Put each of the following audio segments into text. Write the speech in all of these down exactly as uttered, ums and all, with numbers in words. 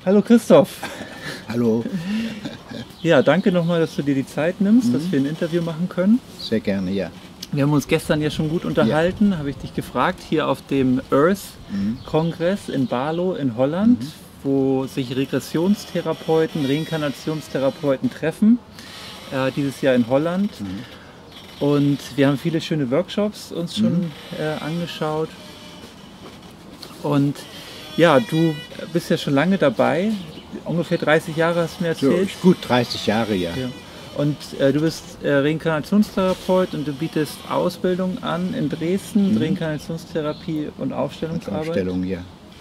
Hallo Christoph. Hallo. Ja, danke nochmal, dass du dir die Zeit nimmst, mhm. dass wir ein Interview machen können. Sehr gerne, ja. Wir haben uns gestern ja schon gut unterhalten, ja. habe ich dich gefragt, hier auf dem Earth-Kongress in Barlo in Holland, mhm. wo sich Regressionstherapeuten, Reinkarnationstherapeuten treffen, äh, dieses Jahr in Holland. Mhm. Und wir haben viele schöne Workshops uns schon mhm. äh, angeschaut. Und ja, du bist ja schon lange dabei, ungefähr dreißig Jahre hast du mir erzählt. So, gut dreißig Jahre, ja. ja. Und äh, du bist äh, Reinkarnationstherapeut und du bietest Ausbildung an in Dresden, mhm. Reinkarnationstherapie und Aufstellungsarbeit. Aufstellung, ja.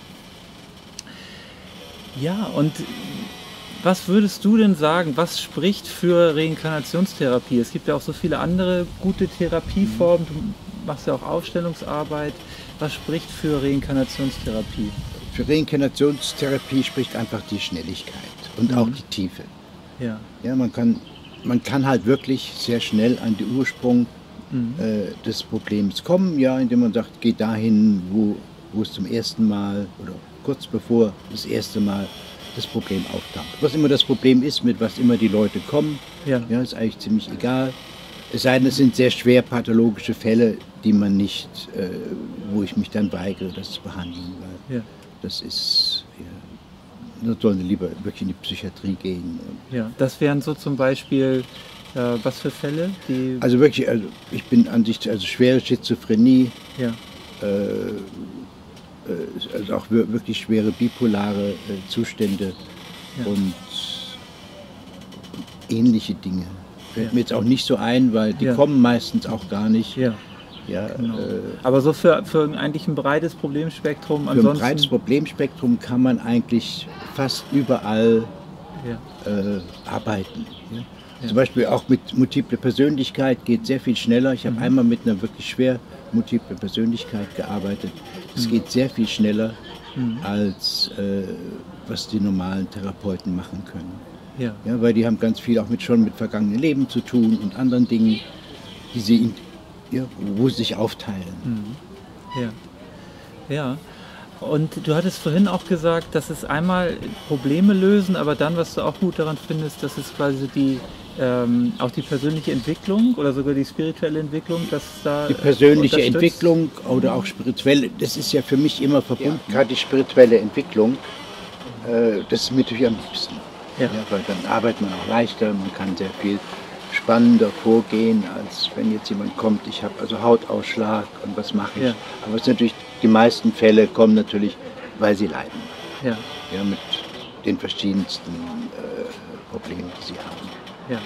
Ja, und was würdest du denn sagen, was spricht für Reinkarnationstherapie? Es gibt ja auch so viele andere gute Therapieformen, du machst ja auch Aufstellungsarbeit. Was spricht für Reinkarnationstherapie? Für Reinkarnationstherapie spricht einfach die Schnelligkeit und mhm. auch die Tiefe. Ja. Ja, man kann, man kann halt wirklich sehr schnell an den Ursprung mhm. äh, des Problems kommen, ja, indem man sagt, geh dahin, wo, wo es zum ersten Mal oder kurz bevor das erste Mal das Problem auftaucht. Was immer das Problem ist, mit was immer die Leute kommen, ja. Ja, ist eigentlich ziemlich egal. Es sei denn, es sind sehr schwer pathologische Fälle, die man nicht, äh, wo ich mich dann weigere, das zu behandeln. Weil ja. Das ist, ja, da sollen sie lieber wirklich in die Psychiatrie gehen. Ja, das wären so zum Beispiel, äh, was für Fälle? Die also wirklich, also ich bin an sich, also schwere Schizophrenie, ja. äh, also auch wirklich schwere bipolare äh, Zustände ja. und ähnliche Dinge. Fällt ja. mir jetzt auch nicht so ein, weil die ja. kommen meistens auch gar nicht. Ja. Ja, genau. äh, Aber so für, für eigentlich ein breites Problemspektrum. Für ansonsten ein breites Problemspektrum kann man eigentlich fast überall ja. äh, arbeiten. Ja? Ja. Zum Beispiel auch mit multiple Persönlichkeit geht sehr viel schneller. Ich habe mhm. einmal mit einer wirklich schwer multiple Persönlichkeit gearbeitet. Es mhm. geht sehr viel schneller, mhm. als äh, was die normalen Therapeuten machen können. Ja. Ja, weil die haben ganz viel auch mit, schon mit vergangenen Leben zu tun und anderen Dingen, die sie in, ja, wo sie sich aufteilen. Mhm. Ja. Ja. Und du hattest vorhin auch gesagt, dass es einmal Probleme lösen, aber dann, was du auch gut daran findest, dass es quasi die, ähm, auch die persönliche Entwicklung oder sogar die spirituelle Entwicklung, dass da die persönliche Entwicklung oder auch spirituelle, das ist ja für mich immer verbunden. Ja. Gerade die spirituelle Entwicklung, äh, das ist mir natürlich am liebsten. Ja. Ja, weil dann arbeitet man auch leichter, man kann sehr viel spannender vorgehen, als wenn jetzt jemand kommt, ich habe also Hautausschlag und was mache ich. Ja. Aber es ist natürlich, die meisten Fälle kommen natürlich, weil sie leiden. Ja. Ja, mit den verschiedensten äh, Problemen, die sie haben. Ja.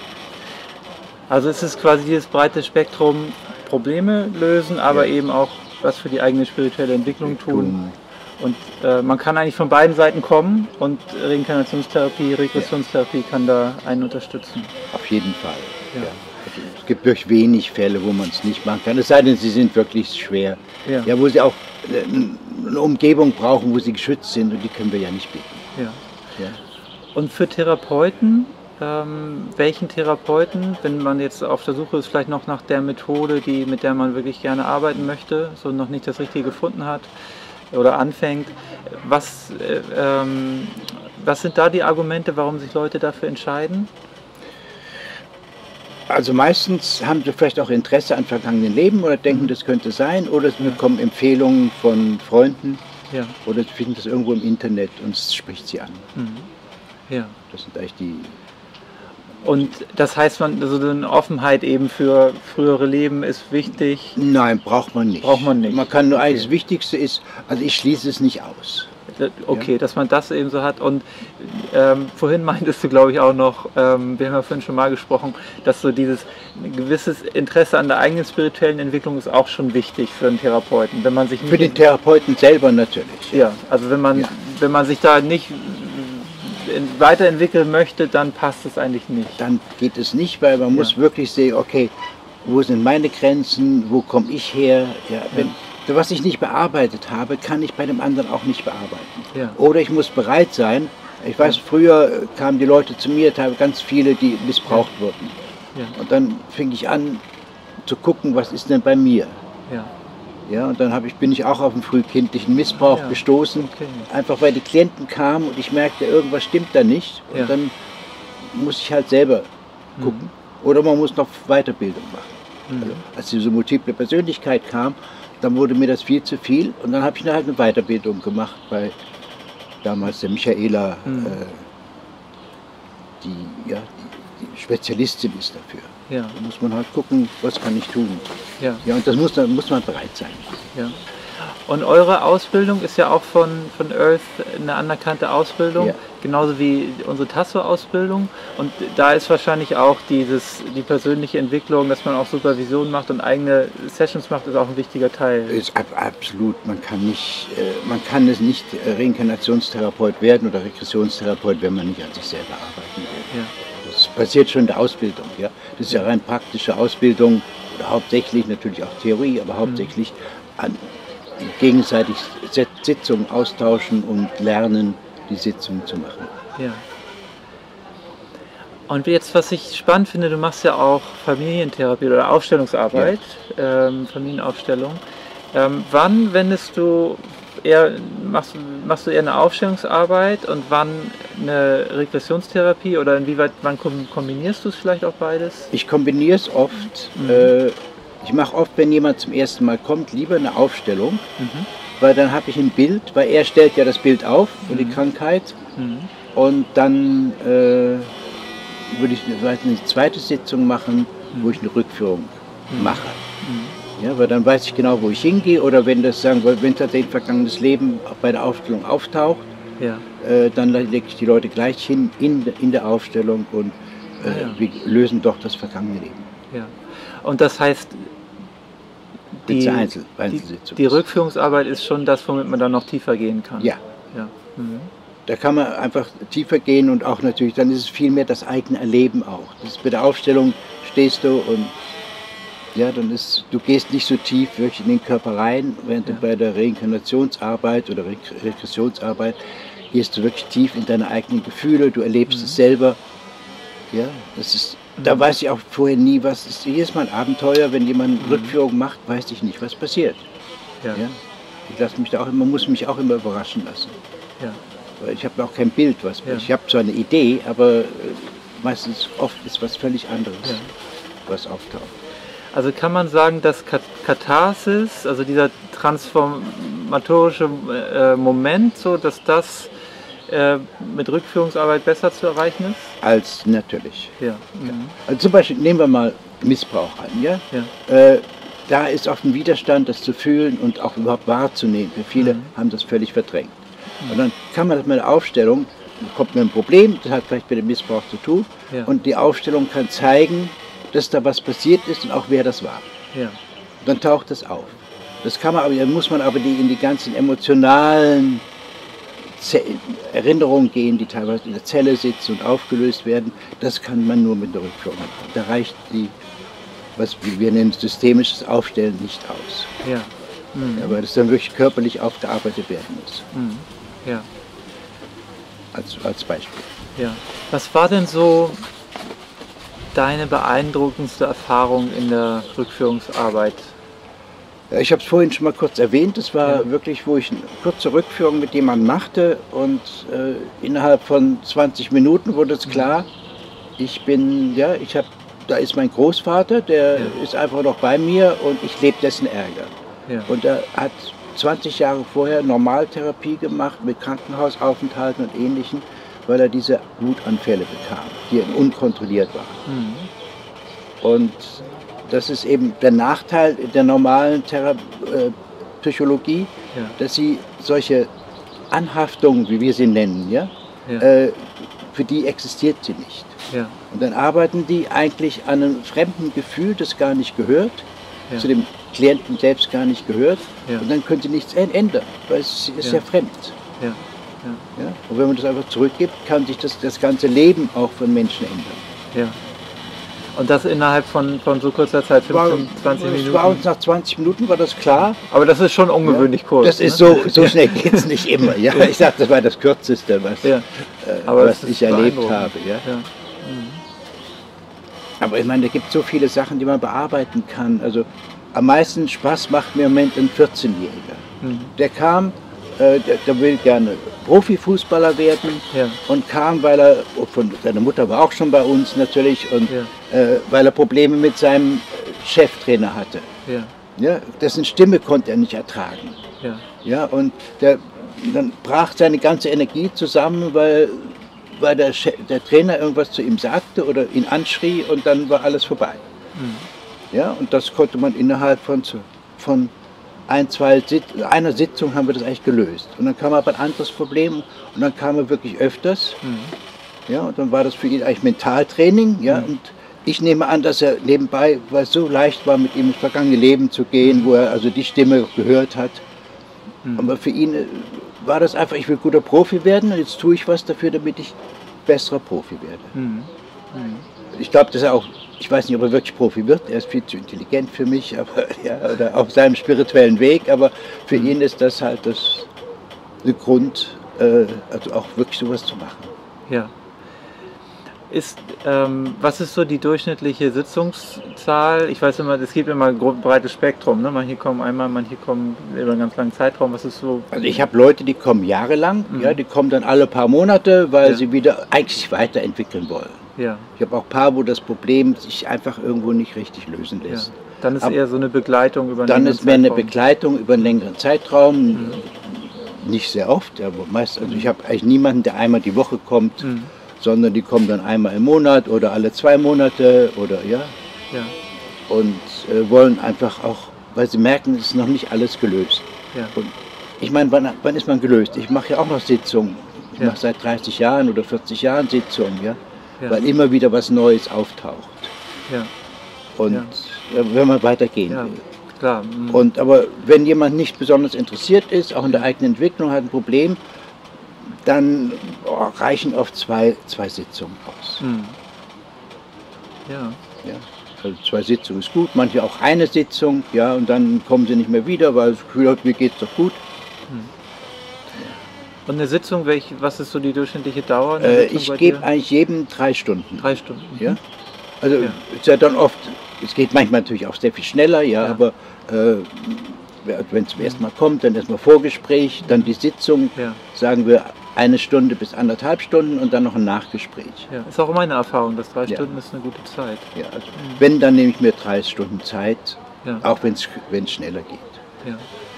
Also es ist quasi dieses breite Spektrum, Probleme lösen, aber ja. eben auch was für die eigene spirituelle Entwicklung tun. Und äh, man kann eigentlich von beiden Seiten kommen und Reinkarnationstherapie, Regressionstherapie ja. kann da einen unterstützen. Auf jeden Fall. Ja. Ja. Also es gibt durch wenig Fälle, wo man es nicht machen kann. Es sei denn, sie sind wirklich schwer. Ja. Ja, wo sie auch eine Umgebung brauchen, wo sie geschützt sind und die können wir ja nicht bieten. Ja. Ja. Und für Therapeuten, ähm, welchen Therapeuten, wenn man jetzt auf der Suche ist, vielleicht noch nach der Methode, die, mit der man wirklich gerne arbeiten möchte, so noch nicht das Richtige gefunden hat, oder anfängt, was, äh, ähm, was sind da die Argumente, warum sich Leute dafür entscheiden? Also meistens haben sie vielleicht auch Interesse an vergangenen Leben oder denken, mhm. das könnte sein, oder sie bekommen ja. Empfehlungen von Freunden ja. oder sie finden das irgendwo im Internet und es spricht sie an. Mhm. Ja. Das sind eigentlich die... Und das heißt, man, also eine Offenheit eben für frühere Leben ist wichtig? Nein, braucht man nicht. Braucht man nicht. Man kann nur okay. eigentlich, das Wichtigste ist, also ich schließe es nicht aus. Okay, ja. dass man das eben so hat. Und ähm, vorhin meintest du, glaube ich, auch noch, ähm, wir haben ja vorhin schon mal gesprochen, dass so dieses ein gewisses Interesse an der eigenen spirituellen Entwicklung ist auch schon wichtig für einen Therapeuten. Wenn man sich nicht für den Therapeuten selber natürlich. Ja, also wenn man, ja. wenn man sich da nicht weiterentwickeln möchte, dann passt es eigentlich nicht. Dann geht es nicht, weil man ja. muss wirklich sehen, okay, wo sind meine Grenzen, wo komme ich her? Ja, wenn, ja. Was ich nicht bearbeitet habe, kann ich bei dem anderen auch nicht bearbeiten. Ja. Oder ich muss bereit sein, ich weiß, ja. früher kamen die Leute zu mir, ganz viele, die missbraucht ja. wurden. Ja. Und dann fing ich an zu gucken, was ist denn bei mir? Ja. Ja, und dann hab ich, bin ich auch auf den frühkindlichen Missbrauch ja. gestoßen, Okay. einfach weil die Klienten kamen und ich merkte, irgendwas stimmt da nicht. Und Ja. dann muss ich halt selber gucken. Mhm. Oder man muss noch Weiterbildung machen. Mhm. Also, als diese multiple Persönlichkeit kam, dann wurde mir das viel zu viel und dann habe ich halt eine Weiterbildung gemacht bei damals der Michaela, mhm. äh, die, ja, die, die Spezialistin ist dafür. Ja. Da muss man halt gucken, was kann ich tun. Ja. Ja, und das muss, da muss man bereit sein. Ja. Und eure Ausbildung ist ja auch von, von Earth eine anerkannte Ausbildung, ja. genauso wie unsere Tasso-Ausbildung. Und da ist wahrscheinlich auch dieses, die persönliche Entwicklung, dass man auch Supervision macht und eigene Sessions macht, ist auch ein wichtiger Teil. Ist ab, absolut. Man kann, nicht, äh, man kann es nicht Reinkarnationstherapeut werden oder Regressionstherapeut, wenn man nicht an sich selber arbeiten will. Ja. Das passiert schon in der Ausbildung. Ja? Das ist ja rein praktische Ausbildung, oder hauptsächlich natürlich auch Theorie, aber hauptsächlich an gegenseitig Sitzungen austauschen und lernen, die Sitzungen zu machen. Ja. Und jetzt, was ich spannend finde, du machst ja auch Familientherapie oder Aufstellungsarbeit, ja. ähm, Familienaufstellung. Ähm, wann wendest du eher, machst, machst du eher eine Aufstellungsarbeit und wann eine Regressionstherapie oder inwieweit, wann kombinierst du es vielleicht auch beides? Ich kombiniere es oft. Mhm. Äh, Ich mache oft, wenn jemand zum ersten Mal kommt, lieber eine Aufstellung, mhm. weil dann habe ich ein Bild, weil er stellt ja das Bild auf für mhm. die Krankheit mhm. und dann äh, würde ich eine, eine zweite Sitzung machen, mhm. wo ich eine Rückführung mhm. mache. Mhm. Ja, weil dann weiß ich genau, wo ich hingehe oder wenn das sagen wir, wenn tatsächlich vergangenes Leben bei der Aufstellung auftaucht, ja. äh, dann lege ich die Leute gleich hin in, in der Aufstellung und äh, ah, ja. wir lösen doch das vergangene Leben. Ja. Und das heißt, die, Einzel, die, die Rückführungsarbeit ist schon das, womit man dann noch tiefer gehen kann. Ja. ja. Mhm. Da kann man einfach tiefer gehen und auch natürlich, dann ist es viel mehr das eigene Erleben auch. Das ist, bei der Aufstellung stehst du und ja, dann ist, du gehst nicht so tief wirklich in den Körper rein, während ja. du bei der Reinkarnationsarbeit oder Regressionsarbeit gehst du wirklich tief in deine eigenen Gefühle, du erlebst mhm. es selber. Ja, das ist Da weiß ich auch vorher nie, was ist. Jedes Mal ein Abenteuer, wenn jemand eine Rückführung macht, weiß ich nicht, was passiert. Ja. Ja? Ich lasse mich da auch immer, muss mich auch immer überraschen lassen. Ja. Weil ich habe auch kein Bild, was ja. ich habe zwar eine Idee, aber meistens oft ist was völlig anderes, ja. was auftaucht. Also kann man sagen, dass Katharsis, also dieser transformatorische äh, Moment, so dass das mit Rückführungsarbeit besser zu erreichen ist? Als natürlich. Ja. Mhm. Also zum Beispiel nehmen wir mal Missbrauch an. Ja? Ja. Äh, da ist oft ein Widerstand, das zu fühlen und auch überhaupt wahrzunehmen. Für viele mhm. haben das völlig verdrängt. Mhm. Und dann kann man das mit der Aufstellung, kommt mir ein Problem, das hat vielleicht mit dem Missbrauch zu tun, ja. und die Aufstellung kann zeigen, dass da was passiert ist und auch wer das war. Ja. Und dann taucht das auf. Das kann man aber, dann muss man aber die in die ganzen emotionalen Erinnerungen gehen, die teilweise in der Zelle sitzen und aufgelöst werden, das kann man nur mit der Rückführung machen. Da reicht die, was wir nennen, systemisches Aufstellen nicht aus. Ja. Mhm. Ja, weil das dann wirklich körperlich aufgearbeitet werden muss. Mhm. Ja. Als, als Beispiel. Ja. Was war denn so deine beeindruckendste Erfahrung in der Rückführungsarbeit? Ich habe es vorhin schon mal kurz erwähnt, das war ja. wirklich, wo ich eine kurze Rückführung mit jemandem machte und äh, innerhalb von zwanzig Minuten wurde es klar, ich bin, ja, ich habe, da ist mein Großvater, der ja. ist einfach noch bei mir und ich lebe dessen Ärger. Ja. Und er hat zwanzig Jahre vorher Normaltherapie gemacht mit Krankenhausaufenthalten und Ähnlichem, weil er diese Wutanfälle bekam, die unkontrolliert waren. Mhm. Und das ist eben der Nachteil der normalen Thera äh, Psychologie, ja. dass sie solche Anhaftungen, wie wir sie nennen, ja, ja. Äh, für die existiert sie nicht. Ja. Und dann arbeiten die eigentlich an einem fremden Gefühl, das gar nicht gehört, ja. zu dem Klienten selbst gar nicht gehört, ja. und dann können sie nichts ändern, weil es ist ja, ja fremd. Ja. Ja. Ja? Und wenn man das einfach zurückgibt, kann sich das, das ganze Leben auch von Menschen ändern. Ja. Und das innerhalb von, von so kurzer Zeit, fünfzehn, zwanzig Minuten? Es war uns nach zwanzig Minuten, war das klar. Aber das ist schon ungewöhnlich ja, kurz. Das ist ne? so, so schnell geht es nicht immer. Ja, ich sage, das war das Kürzeste, was, ja. äh, was ich erlebt habe. Ja. Ja. Mhm. Aber ich meine, da gibt es so viele Sachen, die man bearbeiten kann. Also am meisten Spaß macht mir im Moment ein vierzehnjähriger. Mhm. Der kam, äh, der, der will gerne Profifußballer werden ja. und kam, weil er, von, seine Mutter war auch schon bei uns natürlich, und ja. äh, weil er Probleme mit seinem Cheftrainer hatte. Ja. Ja, dessen Stimme konnte er nicht ertragen. Ja. Ja, und der, dann brach seine ganze Energie zusammen, weil, weil der, Chef, der Trainer irgendwas zu ihm sagte oder ihn anschrie, und dann war alles vorbei. Mhm. Ja, und das konnte man innerhalb von, von ein, zwei Sit einer Sitzung haben wir das eigentlich gelöst. Und dann kam aber ein anderes Problem, und dann kam er wirklich öfters. Mhm. Ja, und dann war das für ihn eigentlich Mentaltraining. Ja, mhm. und ich nehme an, dass er nebenbei, weil es so leicht war, mit ihm ins vergangene Leben zu gehen, wo er also die Stimme gehört hat. Mhm. Aber für ihn war das einfach, ich will guter Profi werden, und jetzt tue ich was dafür, damit ich besserer Profi werde. Mhm. Mhm. Ich glaube, dass er auch, ich weiß nicht, ob er wirklich Profi wird, er ist viel zu intelligent für mich, aber, ja, oder auf seinem spirituellen Weg, aber für mhm. ihn ist das halt das, der Grund, äh, also auch wirklich sowas zu machen. Ja. Ist, ähm, was ist so die durchschnittliche Sitzungszahl? Ich weiß immer, es gibt immer ein breites Spektrum. Ne? Manche kommen einmal, manche kommen über einen ganz langen Zeitraum. Was ist so? Also ich habe Leute, die kommen jahrelang, mhm. ja, die kommen dann alle paar Monate, weil ja. sie wieder eigentlich sich weiterentwickeln wollen. Ja. Ich habe auch ein paar, wo das Problem sich einfach irgendwo nicht richtig lösen lässt. Ja. Dann ist Aber eher so eine Begleitung über einen Dann ist mehr eine Begleitung über einen längeren Zeitraum. Mhm. Nicht sehr oft, aber meist, also ich habe eigentlich niemanden, der einmal die Woche kommt. Mhm. sondern die kommen dann einmal im Monat oder alle zwei Monate oder ja, ja. und äh, wollen einfach auch, weil sie merken, es ist noch nicht alles gelöst. Ja. Und ich meine, wann, wann ist man gelöst? Ich mache ja auch noch Sitzungen. Ich ja. mache seit dreißig Jahren oder vierzig Jahren Sitzungen, ja, ja. weil immer wieder was Neues auftaucht. Ja. Und ja. wenn man weitergehen ja. will. Klar. Mhm. Und aber wenn jemand nicht besonders interessiert ist, auch in der eigenen Entwicklung, hat ein Problem, dann oh, reichen oft zwei, zwei Sitzungen aus. Hm. Ja. Ja. Also zwei Sitzungen ist gut, manche auch eine Sitzung, ja, und dann kommen sie nicht mehr wieder, weil das Gefühl hat, mir geht es doch gut. Hm. Und eine Sitzung, welch, was ist so die durchschnittliche Dauer? Äh, ich gebe eigentlich jedem drei Stunden. Drei Stunden. Ja. Also ja. ist ja dann oft, es geht manchmal natürlich auch sehr viel schneller, ja, ja. aber äh, wenn es zum ersten Mal kommt, dann erstmal Vorgespräch, dann die Sitzung, ja. sagen wir eine Stunde bis anderthalb Stunden und dann noch ein Nachgespräch. Ja, ist auch meine Erfahrung, dass drei ja. Stunden ist eine gute Zeit. Ja, also mhm. wenn, dann nehme ich mir drei Stunden Zeit, ja. auch wenn es schneller geht. Ja.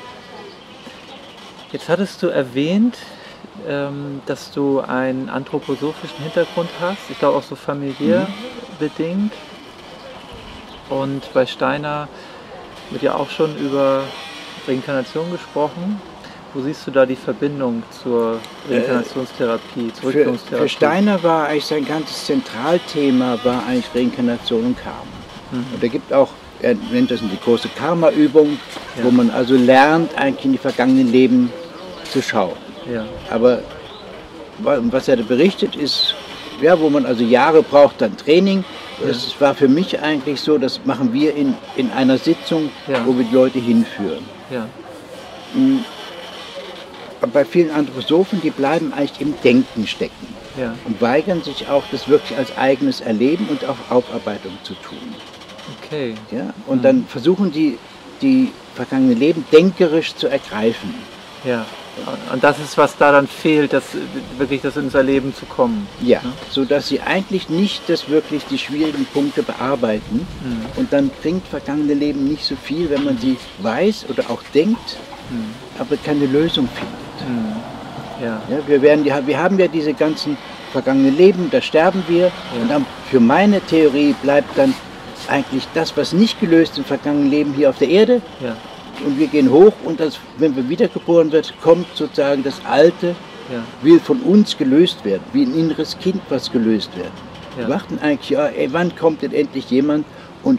Jetzt hattest du erwähnt, ähm, dass du einen anthroposophischen Hintergrund hast, ich glaube auch so familiär mhm. bedingt. Und bei Steiner wird ja auch schon über Reinkarnation gesprochen. Wo siehst du da die Verbindung zur Reinkarnationstherapie, zur für, für Steiner war eigentlich sein ganzes Zentralthema war eigentlich Reinkarnation und Karma. Mhm. Und er gibt auch, er nennt das die große Karma-Übung, ja. wo man also lernt, eigentlich in die vergangenen Leben zu schauen. Ja. Aber was er da berichtet ist, ja, wo man also Jahre braucht, dann Training. Ja. Das war für mich eigentlich so, das machen wir in, in einer Sitzung, ja. wo wir die Leute hinführen. Ja. Mhm. Bei vielen Anthroposophen, die bleiben eigentlich im Denken stecken ja. und weigern sich auch, das wirklich als eigenes Erleben und auch Aufarbeitung zu tun. Okay. Ja? Und mhm. dann versuchen die, die vergangenen Leben denkerisch zu ergreifen. Ja. Und das ist, was da dann fehlt, das, wirklich das ins Erleben zu kommen. Ja, ne? Sodass sie eigentlich nicht das wirklich die schwierigen Punkte bearbeiten. Mhm. Und dann bringt vergangene Leben nicht so viel, wenn man sie weiß oder auch denkt, mhm. aber keine Lösung findet. Mhm. Ja. Ja, wir, werden, wir haben ja diese ganzen vergangenen Leben, da sterben wir. Ja. Und dann für meine Theorie bleibt dann eigentlich das, was nicht gelöst im vergangenen Leben hier auf der Erde. Ja. Und wir gehen hoch und das, wenn wir wiedergeboren wird, kommt sozusagen das Alte, ja. will von uns gelöst werden, wie ein inneres Kind, was gelöst wird. Ja. Wir warten eigentlich, ja, ey, wann kommt denn endlich jemand und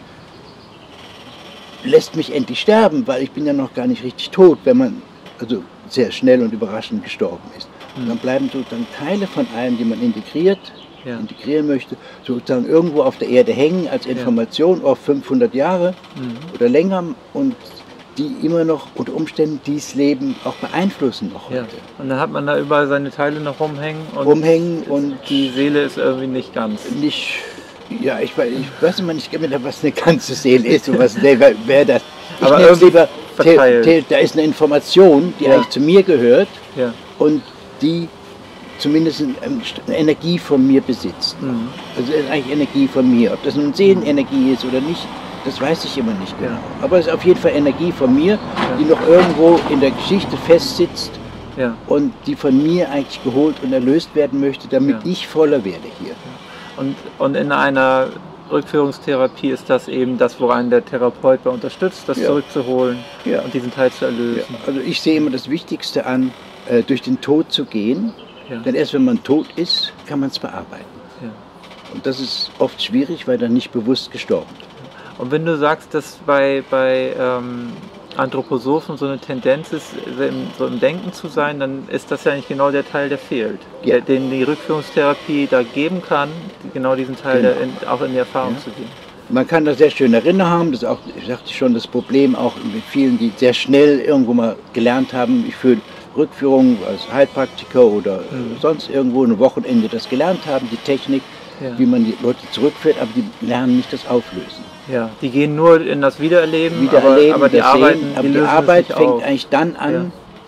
lässt mich endlich sterben, weil ich bin ja noch gar nicht richtig tot, wenn man also sehr schnell und überraschend gestorben ist. Mhm. Und dann bleiben sozusagen Teile von einem, die man integriert, ja. integrieren möchte, sozusagen irgendwo auf der Erde hängen als Information ja. auf fünfhundert Jahre mhm. oder länger und die immer noch unter Umständen dieses Leben auch beeinflussen noch heute. Ja. Und dann hat man da überall seine Teile noch rumhängen und, rumhängen und die Seele ist irgendwie nicht ganz. Nicht, ja, ich, ich weiß immer nicht, was eine ganze Seele ist und was, wer, wer das, Ich Aber nenne es irgendwie lieber, verteilt. te- te- da ist eine Information, die Ja. eigentlich zu mir gehört Ja. und die zumindest ein- eine Energie von mir besitzt. Mhm. Also es ist eigentlich Energie von mir. Ob das nun Seelenenergie ist oder nicht, das weiß ich immer nicht genau. Ja. Aber es ist auf jeden Fall Energie von mir, die noch irgendwo in der Geschichte festsitzt Ja. und die von mir eigentlich geholt und erlöst werden möchte, damit Ja. ich voller werde hier. Und, und in einer Rückführungstherapie ist das eben das, woran der Therapeut bei unterstützt, das Ja. zurückzuholen Ja. und diesen Teil zu Ja. erlösen. Also ich sehe immer das Wichtigste an, äh, durch den Tod zu gehen. Ja. Denn erst wenn man tot ist, kann man es bearbeiten. Ja. Und das ist oft schwierig, weil dann nicht bewusst gestorben wird. Und wenn du sagst, dass bei, bei ähm, Anthroposophen so eine Tendenz ist, so im, so im Denken zu sein, dann ist das ja nicht genau der Teil, der fehlt. Ja. Der, den die Rückführungstherapie da geben kann, genau diesen Teil Genau. der in, auch in die Erfahrung Ja. zu gehen. Man kann das sehr schön erinnern haben, das ist auch, ich sagte schon, das Problem auch mit vielen, die sehr schnell irgendwo mal gelernt haben, ich für Rückführung als Heilpraktiker oder Mhm. sonst irgendwo ein Wochenende das gelernt haben, die Technik, Ja. wie man die Leute zurückführt, aber die lernen nicht das Auflösen. Ja, die gehen nur in das Wiedererleben, Wiedererleben, aber, aber die das arbeiten, Sehen, aber die die lösen es Arbeit nicht fängt auf. eigentlich dann an,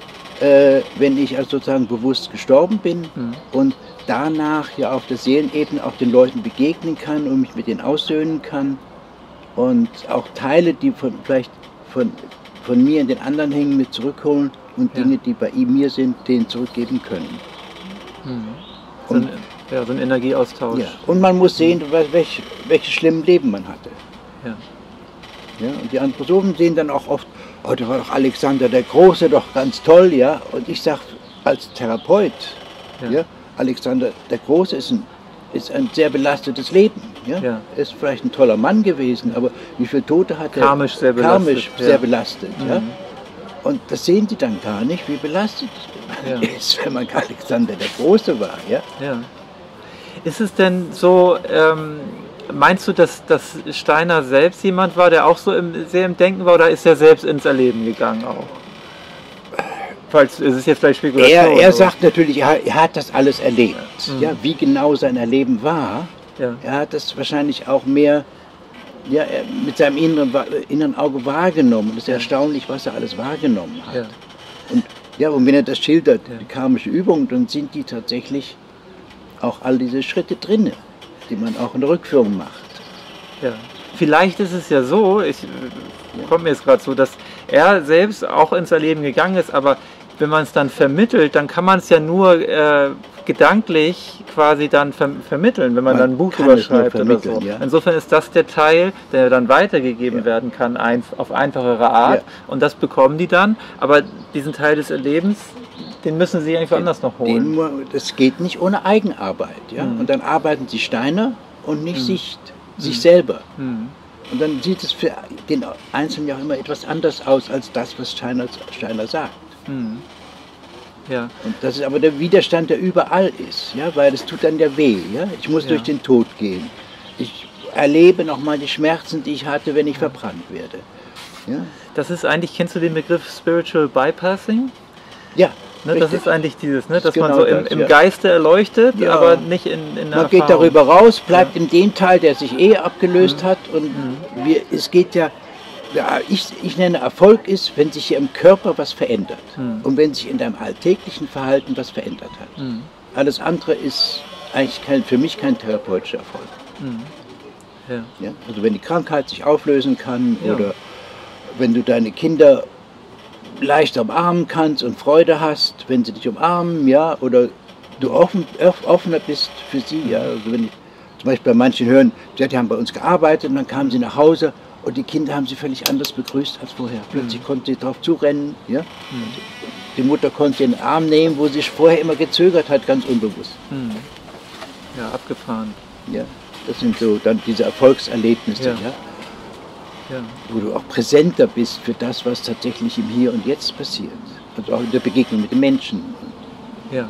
äh, wenn ich also sozusagen bewusst gestorben bin Mhm. und danach ja auf der Seelenebene auch den Leuten begegnen kann und mich mit denen aussöhnen kann und auch Teile, die von, vielleicht von, von mir in den anderen hängen, mit zurückholen und Ja. Dinge, die bei ihm mir sind, denen zurückgeben können. Mhm. So ein, ja, so ein Energieaustausch. Ja. Und man muss sehen, welche, welche schlimmen Leben man hatte. Ja. Ja, und die Anthroposophen sehen dann auch oft, oh, da war doch Alexander der Große doch ganz toll, ja. Und ich sage als Therapeut, Ja. ja. Alexander der Große ist ein, ist ein sehr belastetes Leben. Ja. Ja. Er ist vielleicht ein toller Mann gewesen, aber wie viele Tote hat er? Karmisch sehr belastet, Karmisch ja. sehr belastet. Ja. Mhm. Und das sehen die dann gar nicht, wie belastet man Ja. ist, wenn man Alexander der Große war. Ja. Ja. Ist es denn so, ähm, meinst du, dass, dass Steiner selbst jemand war, der auch so im, sehr im Denken war, oder ist er selbst ins Erleben gegangen auch? Falls, es ist jetzt vielleicht Spekulation. Er, er aber- sagt natürlich, er, er hat das alles erlebt. Mhm. Ja, wie genau sein Erleben war, Ja. er hat das wahrscheinlich auch mehr ja, er- mit seinem inneren, Wa- inneren Auge wahrgenommen. Es ist erstaunlich, was er alles wahrgenommen hat. Ja. Und, ja, und wenn er das schildert, Ja. die karmische Übung, dann sind die tatsächlich auch all diese Schritte drin, die man auch in der Rückführung macht. Ja. Vielleicht ist es ja so, ich äh, kommt mir jetzt gerade so, dass er selbst auch ins Erleben gegangen ist, aber wenn man es dann vermittelt, dann kann man es ja nur äh, gedanklich quasi dann ver vermitteln, wenn man, Man dann ein Buch kann drüber es nur schreibt oder so. vermitteln, ja. Insofern ist das der Teil, der dann weitergegeben Ja. werden kann, ein, auf einfachere Art, Ja. und das bekommen die dann, aber diesen Teil des Erlebens, den müssen sie irgendwie anders noch Den, holen. mu- das geht nicht ohne Eigenarbeit. Ja? Mhm. Und dann arbeiten sie Steiner und nicht Mhm. sich, sich selber. Hm. Und dann sieht es für den Einzelnen ja auch immer etwas anders aus als das, was Steiner, Steiner sagt. Hm. Ja. Und das ist aber der Widerstand, der überall ist, ja, weil es tut dann ja weh. Ja? Ich muss Ja. durch den Tod gehen. Ich erlebe nochmal die Schmerzen, die ich hatte, wenn ich verbrannt werde. Ja, Das ist eigentlich, kennst du den Begriff Spiritual Bypassing? ja Ne, das richtig. ist eigentlich dieses, ne, Das dass ist man genau so im, das, im ja. Geiste erleuchtet, Ja. aber nicht in, in der Man geht Erfahrung. darüber raus, bleibt in dem Teil, der sich eh abgelöst Mhm. hat. Und wir, es geht ja, ja ich, ich nenne Erfolg ist, wenn sich hier im Körper was verändert. Mhm. Und wenn sich in deinem alltäglichen Verhalten was verändert hat. Hm. Alles andere ist eigentlich kein, für mich kein therapeutischer Erfolg. Hm. Ja. Ja? Also wenn die Krankheit sich auflösen kann Ja. oder wenn du deine Kinder leicht umarmen kannst und Freude hast, wenn sie dich umarmen, ja, oder du offen, off- offener bist für sie, ja. Also wenn ich zum Beispiel bei manchen hören, die haben bei uns gearbeitet und dann kamen sie nach Hause und die Kinder haben sie völlig anders begrüßt als vorher. Plötzlich konnten sie drauf zurennen, ja. Die Mutter konnte sie in den Arm nehmen, wo sie vorher immer gezögert hat, ganz unbewusst. Hm. Ja, abgefahren. Ja. Das sind so dann diese Erfolgserlebnisse, Ja. ja. Ja. Wo du auch präsenter bist für das, was tatsächlich im Hier und Jetzt passiert. Also auch in der Begegnung mit den Menschen. Ja.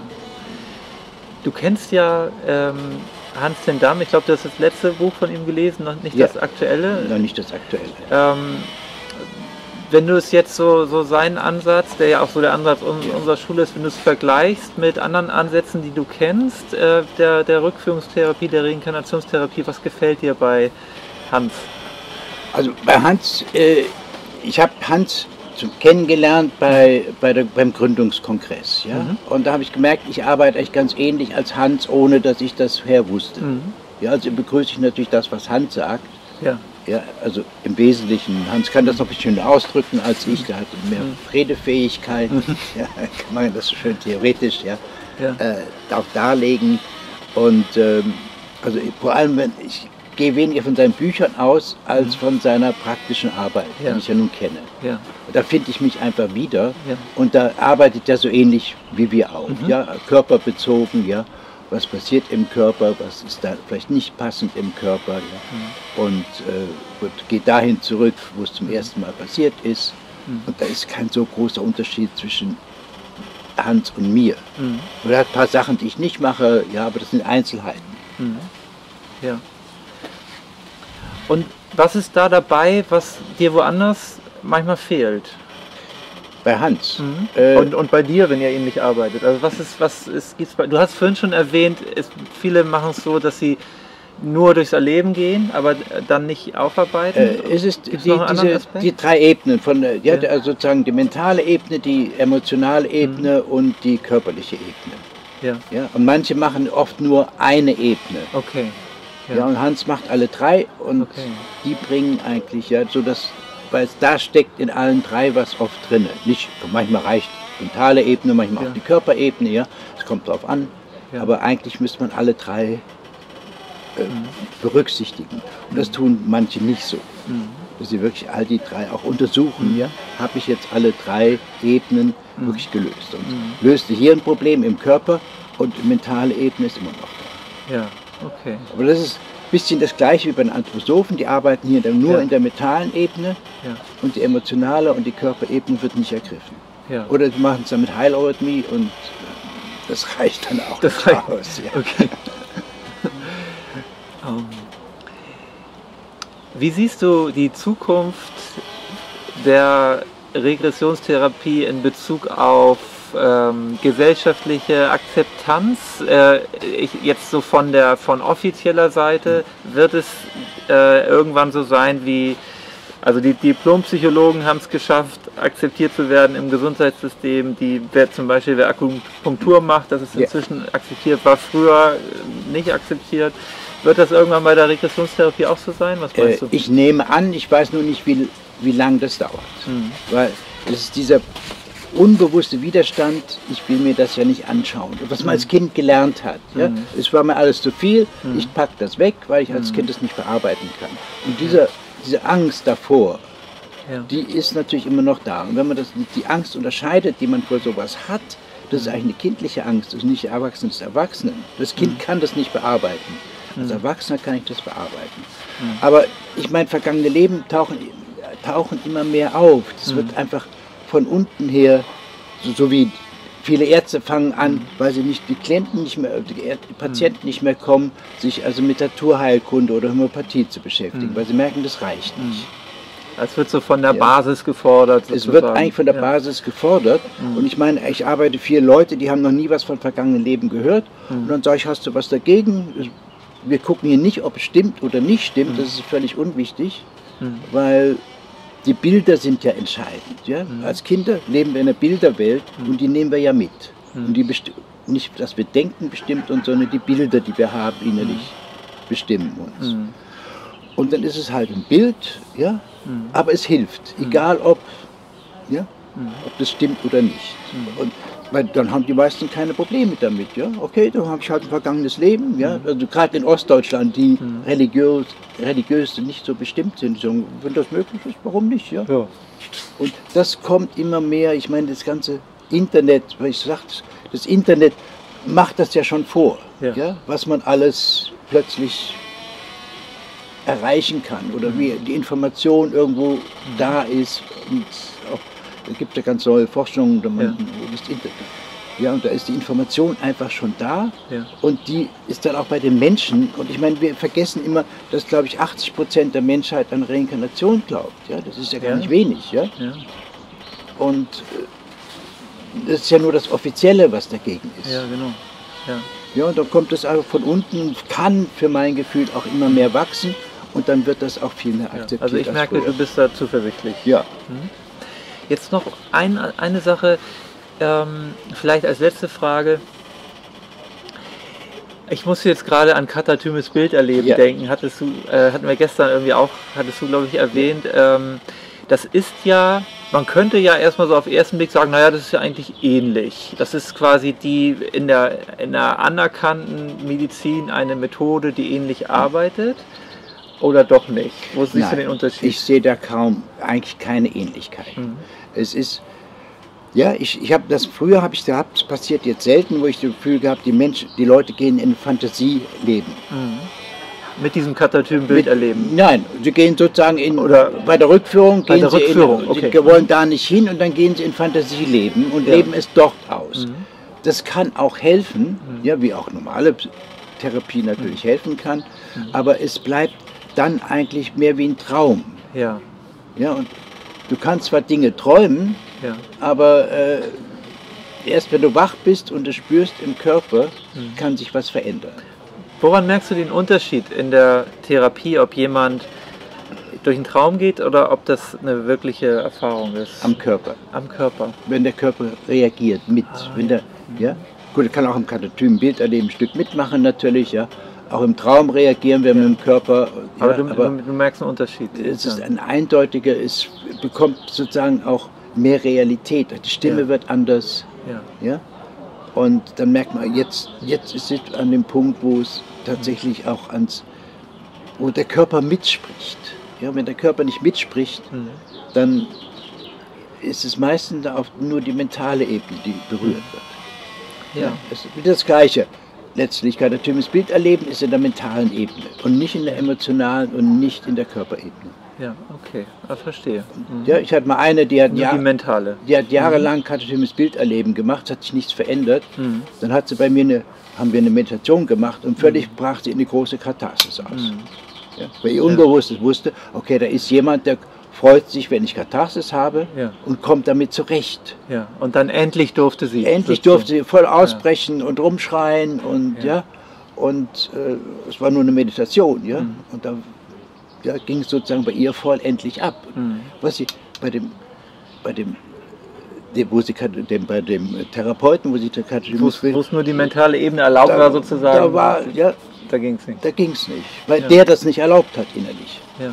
Du kennst ja ähm, Hans ten Dam, ich glaube, du hast das letzte Buch von ihm gelesen, noch nicht Ja. das aktuelle. Noch nicht das Aktuelle. Ähm, wenn du es jetzt so, so seinen Ansatz, der ja auch so der Ansatz un Ja. unserer Schule ist, wenn du es vergleichst mit anderen Ansätzen, die du kennst, äh, der, der Rückführungstherapie, der Reinkarnationstherapie, was gefällt dir bei Hans? Also bei Hans äh, ich habe Hans zum, kennengelernt bei, bei der, beim Gründungskongress. Ja? Mhm. Und da habe ich gemerkt, ich arbeite eigentlich ganz ähnlich als Hans, ohne dass ich das her wusste. Mhm. Ja, also begrüße ich natürlich das, was Hans sagt. Ja. Ja, also im Wesentlichen, Hans kann das noch ein bisschen schöner ausdrücken als ich, der hat mehr mhm. Redefähigkeit, mhm. ja, kann man das so schön theoretisch ja, ja. Äh, auch darlegen. Und ähm, also vor allem, wenn ich gehe weniger von seinen Büchern aus, als mhm. von seiner praktischen Arbeit, ja. die ich ja nun kenne. Ja. Und da finde ich mich einfach wieder ja. und da arbeitet er so ähnlich wie wir auch, mhm. ja, körperbezogen, ja. Was passiert im Körper, was ist da vielleicht nicht passend im Körper. Ja? Mhm. Und äh, geht dahin zurück, wo es zum ersten Mal passiert ist. Mhm. Und da ist kein so großer Unterschied zwischen Hans und mir. Mhm. Und er hat ein paar Sachen, die ich nicht mache, ja, aber das sind Einzelheiten. Mhm. Ja. Und was ist da dabei, was dir woanders manchmal fehlt? Bei Hans. Mhm. Äh, und, und bei dir, wenn ihr ähnlich arbeitet. Also was ist, was ist, gibt's bei, du hast vorhin schon erwähnt, es, viele machen es so, dass sie nur durchs Erleben gehen, aber dann nicht aufarbeiten. Äh, es ist die, diese, die drei Ebenen, von, die ja. hat also sozusagen die mentale Ebene, die emotionale Ebene mhm. und die körperliche Ebene. Ja. Ja, und manche machen oft nur eine Ebene. Okay. Ja, ja und Hans macht alle drei und okay. die bringen eigentlich ja so das, weil es da steckt in allen drei was oft drin. Nicht, manchmal reicht die mentale Ebene, manchmal ja. auch die Körperebene, ja. Es kommt drauf an. Ja. Aber eigentlich müsste man alle drei äh, mhm. berücksichtigen. Und mhm. das tun manche nicht so. Mhm. Dass sie wirklich all die drei auch untersuchen. Mhm. Ja, habe ich jetzt alle drei Ebenen mhm. wirklich gelöst. Und mhm. löste hier ein Problem im Körper und die mentale Ebene ist immer noch da. Ja, okay. Aber das ist ein bisschen das Gleiche wie bei den Anthroposophen, die arbeiten hier nur ja. in der mentalen Ebene ja. und die emotionale und die Körperebene wird nicht ergriffen. Ja. Oder sie machen es dann mit Heileurythmie und das reicht dann auch das reicht. Aus. Ja. Okay. um, wie siehst du die Zukunft der Regressionstherapie in Bezug auf Ähm, gesellschaftliche Akzeptanz, äh, ich, jetzt so von der von offizieller Seite, wird es äh, irgendwann so sein wie, also die Diplompsychologen haben es geschafft, akzeptiert zu werden im Gesundheitssystem, die, wer zum Beispiel wer Akupunktur macht, das ist inzwischen ja. akzeptiert, war früher nicht akzeptiert. Wird das irgendwann bei der Regressionstherapie auch so sein? Was meinst äh, du? Ich nehme an, ich weiß nur nicht, wie, wie lange das dauert, mhm. weil es ist dieser unbewusste Widerstand, ich will mir das ja nicht anschauen. Was man mhm. als Kind gelernt hat. Ja? Mhm. Es war mir alles zu viel, mhm. ich packe das weg, weil ich als mhm. Kind das nicht verarbeiten kann. Und diese, diese Angst davor, ja. die ist natürlich immer noch da. Und wenn man das, die Angst unterscheidet, die man vor sowas hat, das ist eigentlich eine kindliche Angst, das ist nicht Erwachsene des Erwachsenen. Das Kind mhm. kann das nicht bearbeiten. Als Erwachsener kann ich das bearbeiten. Mhm. Aber ich meine, vergangene Leben tauchen, tauchen immer mehr auf. Das mhm. wird einfach von unten her, so, so wie viele Ärzte fangen an, weil sie nicht die Klienten nicht mehr, die, die Patienten nicht mehr kommen, sich also mit Naturheilkunde oder Homöopathie zu beschäftigen, mhm. weil sie merken, das reicht nicht. Es wird so von der ja. Basis gefordert. Sozusagen. Es wird eigentlich von der ja. Basis gefordert. Mhm. Und ich meine, ich arbeite vier Leute, die haben noch nie was von vergangenen Leben gehört. Mhm. Und dann sage ich, hast du was dagegen? Wir gucken hier nicht, ob es stimmt oder nicht stimmt. Mhm. Das ist völlig unwichtig, mhm. weil die Bilder sind ja entscheidend. Ja? Mhm. Als Kinder leben wir in einer Bilderwelt mhm. und die nehmen wir ja mit. Mhm. Und die nicht, dass wir denken bestimmt uns, sondern die Bilder, die wir haben innerlich, mhm. bestimmen uns. Mhm. Und dann ist es halt ein Bild, ja? Mhm. aber es hilft, egal ob, ja? mhm. ob das stimmt oder nicht. Mhm. Und weil dann haben die meisten keine Probleme damit. Ja? Okay, dann habe ich halt ein vergangenes Leben. Ja? Also gerade in Ostdeutschland, die mhm. religiös, religiös nicht so bestimmt sind, sagen, wenn das möglich ist, warum nicht? Ja? Ja. Und das kommt immer mehr, ich meine, das ganze Internet, weil ich sagte, das Internet macht das ja schon vor, ja. Ja? Was man alles plötzlich erreichen kann oder mhm. wie die Information irgendwo mhm. da ist. Und auch es gibt ja ganz neue Forschungen, da man, ja. das Internet. Ja, und da ist die Information einfach schon da ja. und die ist dann auch bei den Menschen. Und ich meine, wir vergessen immer, dass, glaube ich, achtzig Prozent der Menschheit an Reinkarnation glaubt. Ja, das ist ja gar ja. nicht wenig. Ja? Ja. Und äh, das ist ja nur das Offizielle, was dagegen ist. Ja, genau. Ja, ja und dann kommt es also von unten, kann für mein Gefühl auch immer mehr wachsen. und dann wird das auch viel mehr akzeptiert. Ja, also ich merke, früher. Du bist da zuversichtlich. Ja. Mhm. Jetzt noch ein, eine Sache, ähm, vielleicht als letzte Frage. Ich musste jetzt gerade an Katatymes Bilderleben Ja. denken. Hattest du, äh, hatten wir gestern irgendwie auch, hattest du, glaube ich, erwähnt. Ähm, das ist ja, man könnte ja erstmal so auf den ersten Blick sagen, naja, das ist ja eigentlich ähnlich. Das ist quasi die in der, in der anerkannten Medizin eine Methode, die ähnlich arbeitet. Oder doch nicht? Wo siehst Nein, du den Unterschied? Ich sehe da kaum, eigentlich keine Ähnlichkeit. Mhm. Es ist, ja, ich, ich habe das, früher habe ich gehabt, es passiert jetzt selten, wo ich das Gefühl gehabt, die Menschen, die Leute gehen in Fantasieleben. Mhm. Mit diesem Katatymen-Bild erleben? Nein, sie gehen sozusagen in, Oder bei der Rückführung, bei gehen der sie Rückführung, in, okay. sie wollen da nicht hin und dann gehen sie in Fantasieleben und Ja. leben es dort aus. Mhm. Das kann auch helfen, Mhm. ja, wie auch normale Therapie natürlich Mhm. helfen kann, Mhm. aber es bleibt dann eigentlich mehr wie ein Traum. Ja, Ja, und du kannst zwar Dinge träumen, ja. aber äh, erst wenn du wach bist und es spürst im Körper, Mhm. kann sich was verändern. Woran merkst du den Unterschied in der Therapie, ob jemand durch einen Traum geht oder ob das eine wirkliche Erfahrung ist? Am Körper. Am Körper. Wenn der Körper reagiert mit. Ah, wenn der, ja? Gut, er kann auch im Katatymen-Bild erleben, ein Stück mitmachen natürlich, ja. Auch im Traum reagieren wir Ja. mit dem Körper. Aber, ja, du, aber du, du merkst einen Unterschied. es ist ja. ein eindeutiger, es bekommt sozusagen auch mehr Realität. Die Stimme Ja. wird anders. Ja. Ja? Und dann merkt man, jetzt, jetzt ist es an dem Punkt, wo es tatsächlich auch ans, wo der Körper mitspricht. Ja, wenn der Körper nicht mitspricht, Mhm. dann ist es meistens auf nur die mentale Ebene, die berührt wird. Ja. Es ist wieder das Gleiche. Letztlich Katatymes Bild erleben ist in der mentalen Ebene und nicht in der emotionalen und nicht in der Körperebene. Ja, okay, ah, verstehe. Mhm. Ja, ich hatte mal eine, die hat, Nur Jahr, die mentale. die hat jahrelang Katatymes Bild erleben gemacht, hat sich nichts verändert. Mhm. Dann hat sie bei mir eine, haben wir eine Meditation gemacht und völlig brach sie in die große Katharsis aus. Mhm. Ja, weil ihr Unbewusstes wusste, okay, da ist jemand, der freut sich, wenn ich Katharsis habe Ja. und kommt damit zurecht. Ja. Und dann endlich durfte sie. Endlich sozusagen. durfte sie voll ausbrechen und rumschreien und Ja. ja, und äh, es war nur eine Meditation, ja, Mhm. und da ja, ging es sozusagen bei ihr voll endlich ab. Mhm. Was sie bei dem, bei dem, dem, wo sie, dem bei dem Therapeuten, wo sie Wo Katatymes es Bild, wo es nur die mentale Ebene erlaubt da, war, sozusagen. da war, ja, Da ging es nicht. da ging es nicht, weil Ja. der das nicht erlaubt hat innerlich. Ja.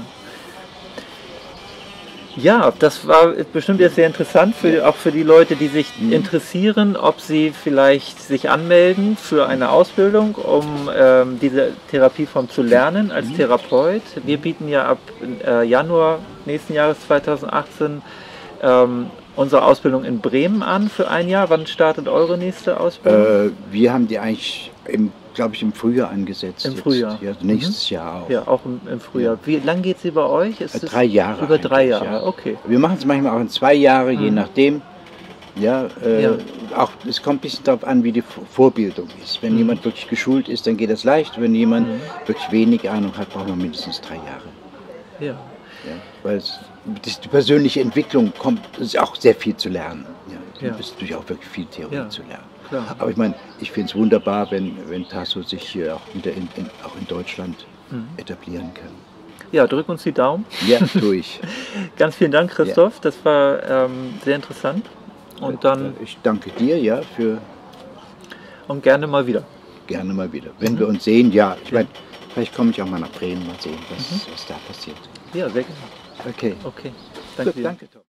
Ja, das war bestimmt jetzt sehr interessant, für, auch für die Leute, die sich Mhm. interessieren, ob sie vielleicht sich anmelden für eine Ausbildung, um ähm, diese Therapieform zu lernen als Mhm. Therapeut. Wir bieten ja ab äh, Januar nächsten Jahres zweitausendachtzehn ähm, unsere Ausbildung in Bremen an für ein Jahr. Wann startet eure nächste Ausbildung? Äh, wir haben die eigentlich, glaube ich, im Frühjahr angesetzt. Im jetzt. Frühjahr. Ja, nächstes Jahr auch. Ja, auch im, im Frühjahr. Wie lang geht sie bei euch? Ist Äh, es drei Jahre. Über drei eigentlich, Jahre, ja. okay. Wir machen es manchmal auch in zwei Jahre, je Mhm. nachdem. Ja, äh, Ja. Auch, es kommt ein bisschen darauf an, wie die Vor- Vorbildung ist. Wenn Mhm. jemand wirklich geschult ist, dann geht das leicht. Wenn jemand Mhm. wirklich wenig Ahnung hat, braucht man mindestens drei Jahre. Ja. Ja, weil es, das, die persönliche Entwicklung kommt, es ist auch sehr viel zu lernen. Ja, Ja. es ist natürlich auch wirklich viel Theorie Ja. zu lernen. Klar. Aber ich meine, ich finde es wunderbar, wenn, wenn Tasso sich hier auch wieder in, in, auch in Deutschland Mhm. etablieren kann. Ja, drück uns die Daumen. Ja, tue ich. Ganz vielen Dank, Christoph. Das war ähm, sehr interessant. Und dann Ich danke dir, ja, für und gerne mal wieder. gerne mal wieder. Wenn Mhm. wir uns sehen, ja, ich Ja. meine, vielleicht komme ich auch mal nach Bremen, mal sehen, was, Mhm. was da passiert. Ja, sehr gerne. Okay, Okay. Danke gut, dir. danke Tom.